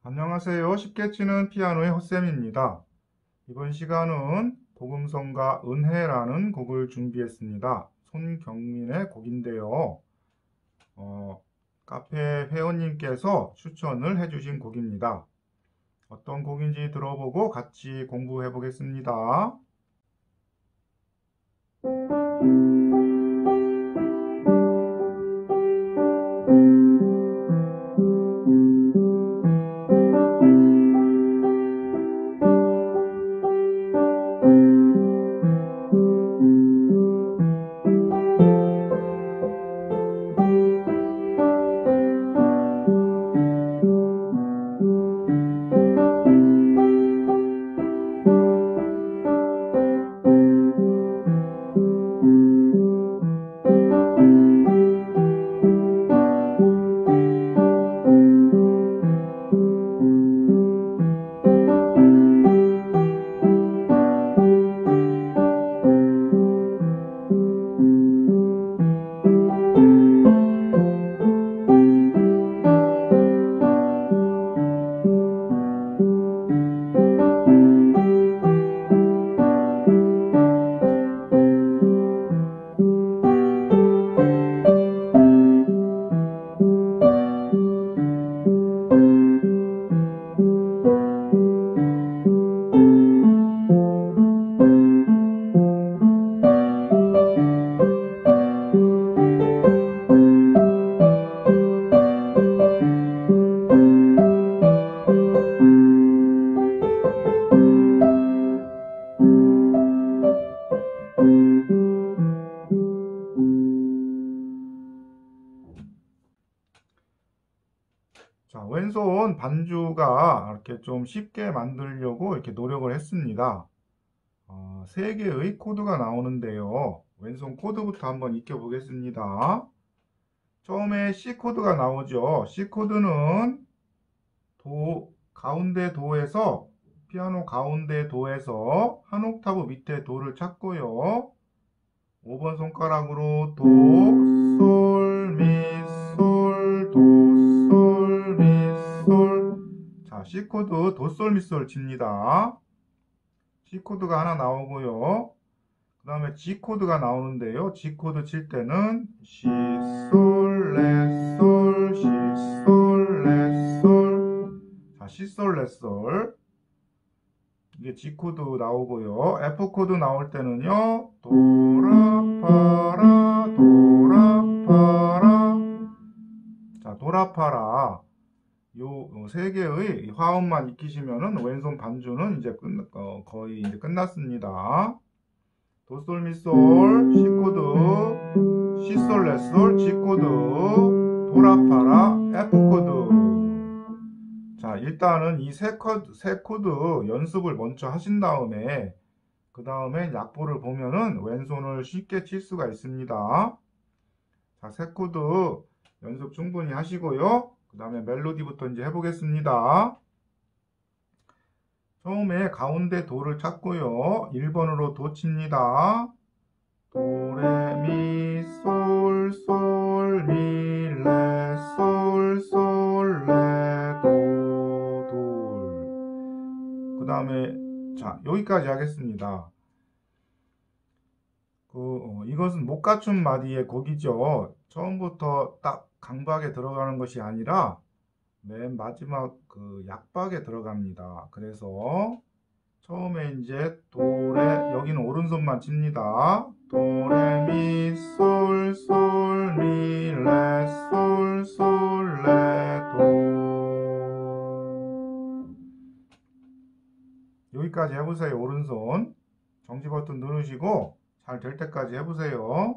안녕하세요. 쉽게 치는 피아노의 헛쌤입니다. 이번 시간은 복음성가 은혜라는 곡을 준비했습니다. 손경민의 곡인데요. 카페 회원님께서 추천을 해주신 곡입니다. 어떤 곡인지 들어보고 같이 공부해 보겠습니다. 자, 왼손 반주가 이렇게 좀 쉽게 만들려고 이렇게 노력을 했습니다. 세 개의 코드가 나오는데요. 왼손 코드부터 한번 익혀보겠습니다. 처음에 C 코드가 나오죠. C 코드는 가운데 도에서 피아노 가운데 도에서 한 옥타브 밑에 도를 찾고요. 5번 손가락으로 도, 솔, 미, 솔, 도, 솔, 미, 솔. 자, C 코드 도, 솔, 미, 솔 칩니다. C 코드가 하나 나오고요. 그 다음에 G 코드가 나오는데요. G 코드 칠 때는 C, 솔, 레, 솔, C, 솔, 레, 솔. 자, C, 솔, 레, 솔. 이게 G 코드 나오고요. F 코드 나올 때는요. 도라, 파라, 도라, 파라. 자, 도라, 파라. 요 세 개의 화음만 익히시면은 왼손 반주는 이제 거의 이제 끝났습니다. 도솔 미솔 C 코드 C 솔 레 솔 G 코드 도라파라 F 코드. 자, 일단은 이 세 코드 연습을 먼저 하신 다음에 그 다음에 약보를 보면은 왼손을 쉽게 칠 수가 있습니다. 자, 세 코드 연습 충분히 하시고요. 그 다음에 멜로디부터 이제 해보겠습니다. 처음에 가운데 도를 찾고요. 1번으로 도 칩니다. 도, 레, 미, 솔, 솔, 미, 레, 솔, 솔, 레, 도, 돌. 그 다음에, 자, 여기까지 하겠습니다. 이것은 못 갖춘 마디의 곡이죠. 처음부터 딱 강박에 들어가는 것이 아니라 맨 마지막 그 약박에 들어갑니다. 그래서 처음에 이제 도레, 여기는 오른손만 칩니다. 도레 미 솔 솔 미 레 솔 솔 레 도. 여기까지 해보세요. 오른손 정지 버튼 누르시고 잘 될 때까지 해보세요.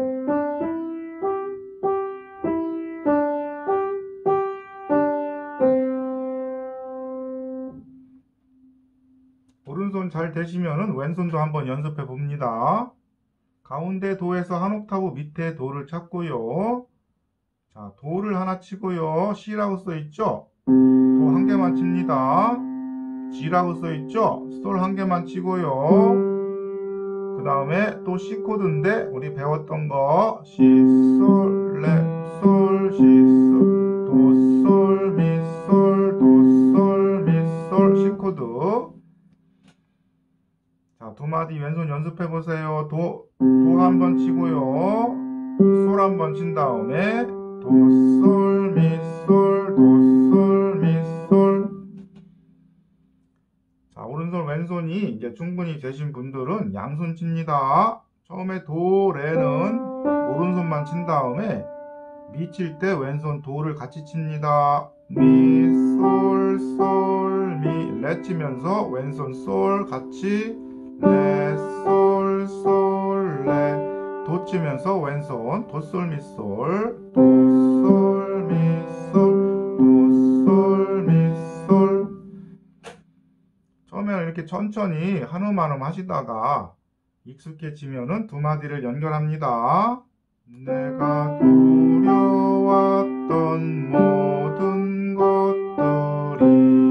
오른손 잘 되시면은 왼손도 한번 연습해 봅니다. 가운데 도에서 한 옥타브 밑에 도를 찾고요. 자, 도를 하나 치고요. C라고 써 있죠? 도 한 개만 칩니다. G라고 써 있죠? 솔 한 개만 치고요. 그 다음에 또 C 코드인데 우리 배웠던 거 C, 솔, 레, 솔, C, 솔, 도, 솔, 미, 솔, 도, 솔, 마디 왼손 연습해 보세요. 도 한번 치고요. 솔 한번 친 다음에 도, 솔, 미, 솔, 도, 솔, 미, 솔. 자, 오른손 왼손이 이제 충분히 되신 분들은 양손 칩니다. 처음에 도, 레는 오른손만 친 다음에 미 칠 때 왼손 도를 같이 칩니다. 미, 솔, 솔, 미, 레 치면서 왼손 솔 같이 레, 솔, 솔, 레. 도 치면서 왼손 도, 솔, 미, 솔, 도, 솔, 미, 솔, 도, 솔, 미, 솔. 처음에는 이렇게 천천히 한음 한음 하시다가 익숙해지면은 두 마디를 연결합니다. 내가 두려웠던 모든 것들이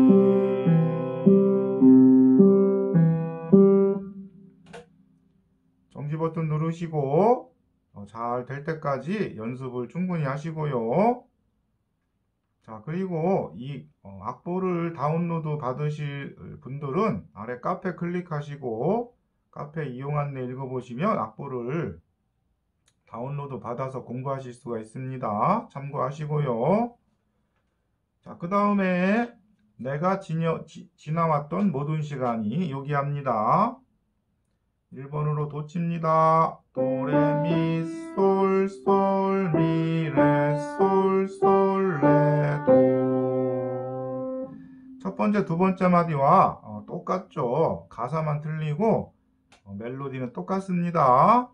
정지 버튼 누르시고 잘 될 때까지 연습을 충분히 하시고요. 자, 그리고 이 악보를 다운로드 받으실 분들은 아래 카페 클릭하시고 카페 이용 안내 읽어보시면 악보를 다운로드 받아서 공부하실 수가 있습니다. 참고하시고요. 자, 그 다음에 내가 지나왔던 모든 시간이 여기 합니다. 1번으로 도 칩니다. 도, 레, 미, 솔, 솔, 미, 레, 솔, 솔, 레, 도. 첫 번째, 두 번째 마디와 똑같죠. 가사만 틀리고 멜로디는 똑같습니다.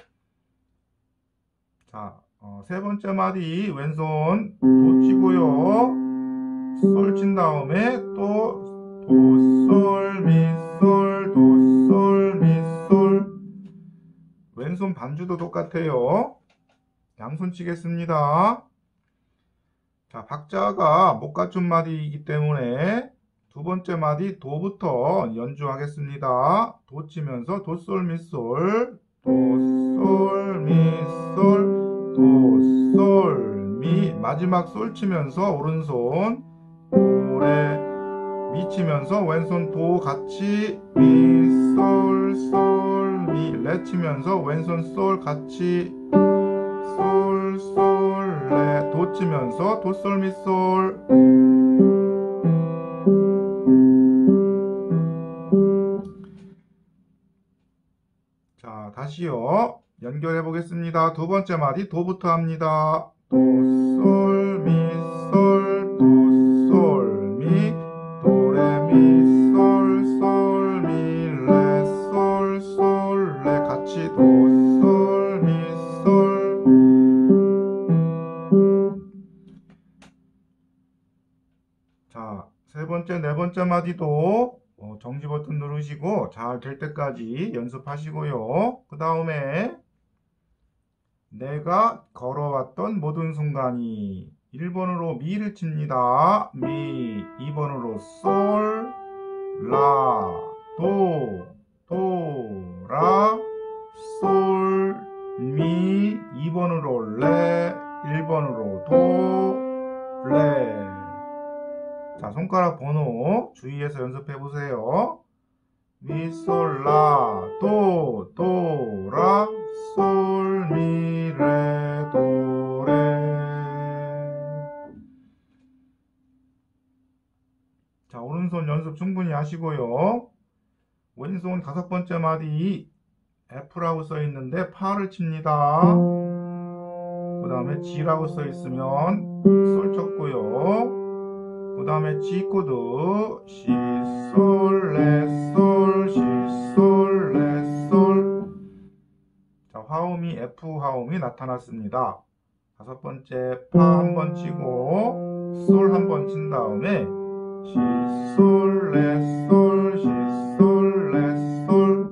자, 세 번째 마디 왼손 도 치고요. 솔 친 다음에 또 도, 솔, 미, 솔, 도, 솔, 미, 솔. 왼손 반주도 똑같아요. 양손 치겠습니다. 자, 박자가 못 갖춘 마디이기 때문에 두 번째 마디 도부터 연주하겠습니다. 도 치면서 도, 솔, 미, 솔, 도, 솔, 미, 솔, 도, 솔, 미. 마지막 솔 치면서 오른손 도, 레, 미 치면서 왼손 도 같이 미, 솔, 솔, 미, 레 치면서 왼손 솔 같이 솔, 솔, 레. 도 치면서 도, 솔, 미, 솔. 자, 다시요. 연결해 보겠습니다. 두 번째 마디 도부터 합니다. 도, 솔, 미, 솔, 도, 솔, 미, 도, 레, 미, 솔, 솔, 미, 레, 솔, 솔, 레. 같이 도, 솔, 미, 솔. 자, 세 번째, 네 번째 마디도 정지 버튼 누르시고 잘 될 때까지 연습하시고요. 그 다음에 내가 걸어왔던 모든 순간이 1번으로 미를 칩니다. 미. 2번으로 솔, 라, 도, 라, 솔, 미. 2번으로 레, 1번으로 도, 레. 자, 손가락 번호 주의해서 연습해 보세요. 미, 솔, 라, 도, 라, 솔, 미, 레, 도, 레. 자, 오른손 연습 충분히 하시고요. 왼손 다섯 번째 마디 F라고 써 있는데 파를 칩니다. 그 다음에 G라고 써 있으면 솔 쳤고요. 그 다음에 G 코드 시, 솔, 레, 솔, 시, 솔, 레, 솔. 자, 화음이 F 화음이 나타났습니다. 다섯 번째 파 한 번 치고 솔 한 번 친 다음에 시, 솔, 레, 솔, 시, 솔, 레, 솔.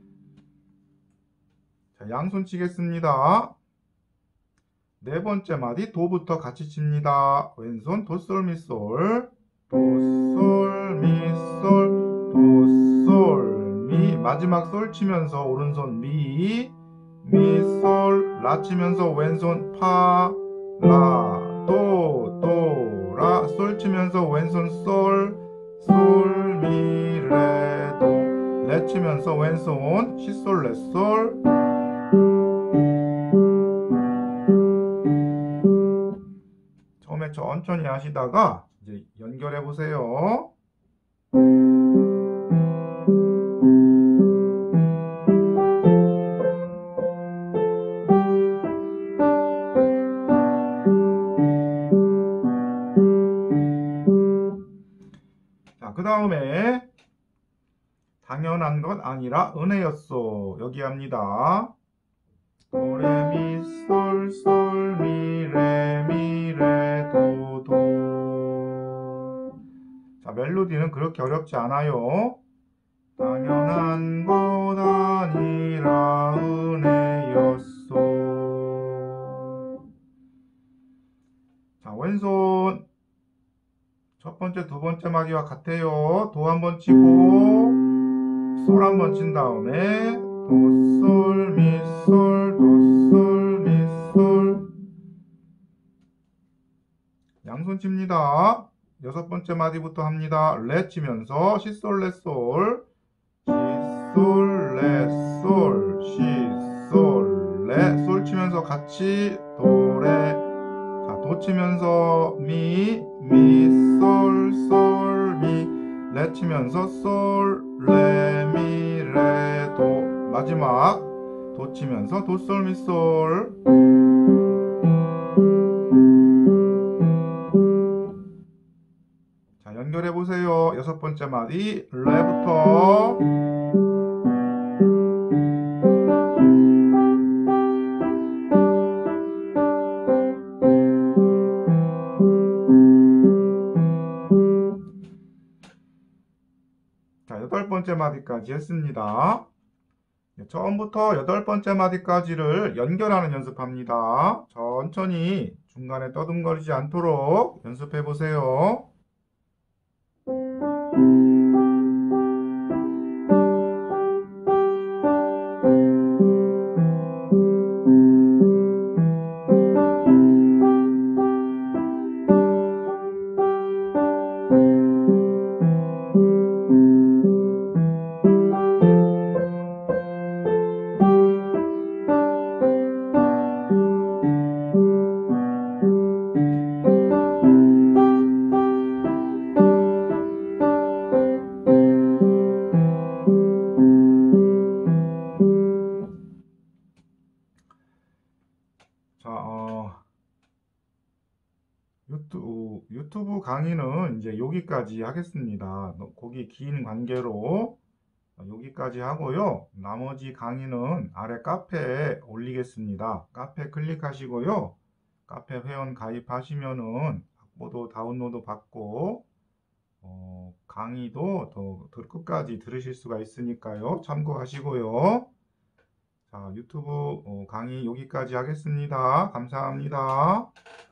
자, 양손 치겠습니다. 네 번째 마디 도부터 같이 칩니다. 왼손 도, 솔, 미, 솔, 도, 솔, 미, 솔, 도, 솔, 미. 마지막 솔 치면서 오른손 미, 미, 솔, 라 치면서 왼손 파, 라, 도, 라. 솔 치면서 왼손 솔, 솔, 미, 레, 도, 레 레 치면서 왼손 시솔 레솔. 처음에 천천히 하시다가 이제 연결해 보세요. 자, 그 다음에 당연한 것 아니라 은혜였소. 여기 합니다. 도레미솔솔미레미레도도. 자, 멜로디는 그렇게 어렵지 않아요. 당연한 것 아니라 은혜였소. 자, 왼손 첫 번째, 두 번째 마디와 같아요. 도 한번 치고 솔 한번 친 다음에 도, 솔, 미, 솔, 도, 솔, 미, 솔. 양손 칩니다. 여섯 번째 마디부터 합니다. 레 치면서 시, 솔, 레, 솔. 시, 솔, 레, 솔. 시, 솔, 레. 솔 치면서 같이 도, 레. 자, 도 치면서 미, 미, 솔, 솔, 미. 레 치면서 솔, 레, 미, 레, 도. 마지막 도 치면서 도, 솔, 미, 솔. 자, 연결해 보세요. 여섯 번째 마디 레부터. 자, 여덟 번째 마디까지 했습니다. 처음부터 여덟 번째 마디까지를 연결하는 연습합니다. 천천히 중간에 떠듬거리지 않도록 연습해 보세요. 자, 유튜브 강의는 이제 여기까지 하겠습니다. 거기 긴 관계로 여기까지 하고요. 나머지 강의는 아래 카페에 올리겠습니다. 카페 클릭하시고요. 카페 회원 가입하시면은 악보도 다운로드 받고 강의도 더 끝까지 들으실 수가 있으니까요. 참고하시고요. 자, 유튜브 강의 여기까지 하겠습니다. 감사합니다.